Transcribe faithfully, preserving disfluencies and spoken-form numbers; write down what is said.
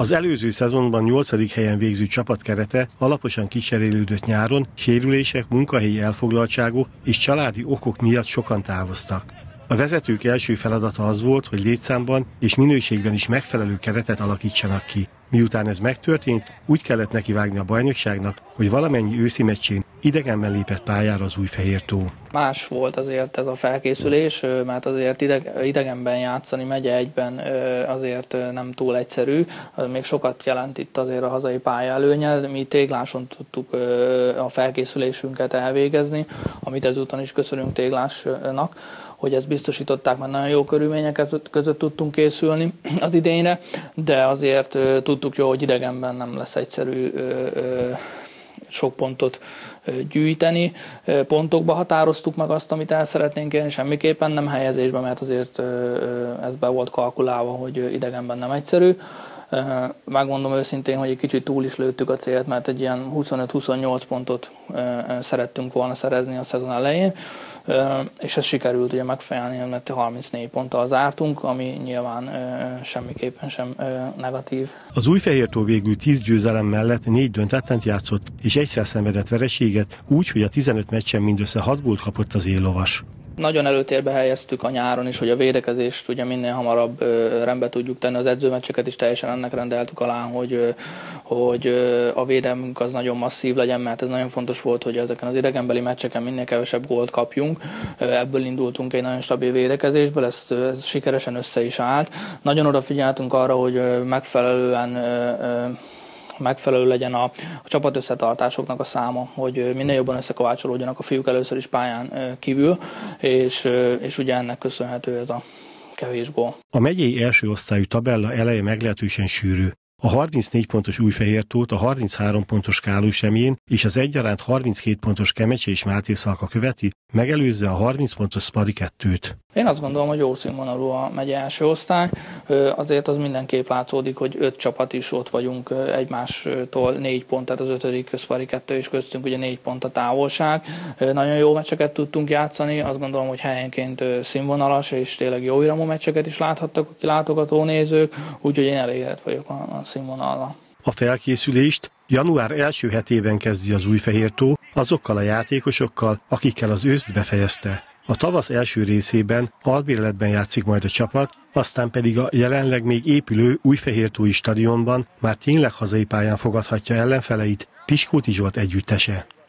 Az előző szezonban nyolcadik helyen végző csapat kerete alaposan kicserélődött nyáron, sérülések, munkahelyi elfoglaltságok és családi okok miatt sokan távoztak. A vezetők első feladata az volt, hogy létszámban és minőségben is megfelelő keretet alakítsanak ki. Miután ez megtörtént, úgy kellett nekivágni a bajnokságnak, hogy valamennyi őszi meccsén idegenben lépett pályára az Újfehértó. Más volt azért ez a felkészülés, mert azért idegenben játszani megye egyben azért nem túl egyszerű. Még sokat jelent itt azért a hazai pálya előnye, mi Tégláson tudtuk a felkészülésünket elvégezni, amit ezúton is köszönünk Téglásnak, hogy ezt biztosították, mert nagyon jó körülmények között tudtunk készülni az idényre, de azért tudtuk jó, hogy idegenben nem lesz egyszerű sok pontot gyűjteni. Pontokba határoztuk meg azt, amit el szeretnénk érni, semmiképpen nem helyezésben, mert azért ez be volt kalkulálva, hogy idegenben nem egyszerű. Megmondom őszintén, hogy egy kicsit túl is lőttük a célt, mert egy ilyen huszonöt-huszonnyolc pontot szerettünk volna szerezni a szezon elején, és ez sikerült ugye megfejelni, mert harmincnégy ponttal zártunk, ami nyilván semmiképpen sem negatív. Az Újfehértó végül tíz győzelem mellett négy döntetlent játszott, és egyszer szenvedett vereséget, úgy, hogy a tizenöt meccsen mindössze hat gólt kapott az éllovas. Nagyon előtérbe helyeztük a nyáron is, hogy a védekezést ugye minél hamarabb rendbe tudjuk tenni, az edzőmeccseket is teljesen ennek rendeltük alá, hogy, hogy a védelmünk az nagyon masszív legyen, mert ez nagyon fontos volt, hogy ezeken az idegenbeli meccseken minél kevesebb gólt kapjunk. Ebből indultunk egy nagyon stabil védekezésből, ez, ez sikeresen össze is állt. Nagyon odafigyeltünk arra, hogy megfelelően megfelelő legyen a, a csapat összetartásoknak a száma, hogy minél jobban összekovácsolódjanak a fiúk először is pályán kívül, és, és ugye ennek köszönhető ez a kevés gól. A megyei első osztályú tabella eleje meglehetősen sűrű. A harmincnégy pontos Újfehértót a harminchárom pontos Kálósemjén és az egyaránt harminckét pontos Kemecse és Mátészalka követi, megelőzve a harminc pontos Szpari kettőt. Én azt gondolom, hogy jó színvonalú a megye első osztály. Azért az mindenképp látszódik, hogy öt csapat is ott vagyunk egymástól négy pont, tehát az ötödik Szpari kettő is köztünk, ugye négy pont a távolság. Nagyon jó meccseket tudtunk játszani, azt gondolom, hogy helyenként színvonalas és tényleg jó iramú meccseket is láthattak a kilátogató nézők, úgyhogy én elégedett vagyok a színvonallal. A felkészülést január első hetében kezdi az Újfehértó azokkal a játékosokkal, akikkel az őszt befejezte. A tavasz első részében albérletben játszik majd a csapat, aztán pedig a jelenleg még épülő Újfehértói stadionban már tényleg hazai pályán fogadhatja ellenfeleit Piskóti Zsolt együttese.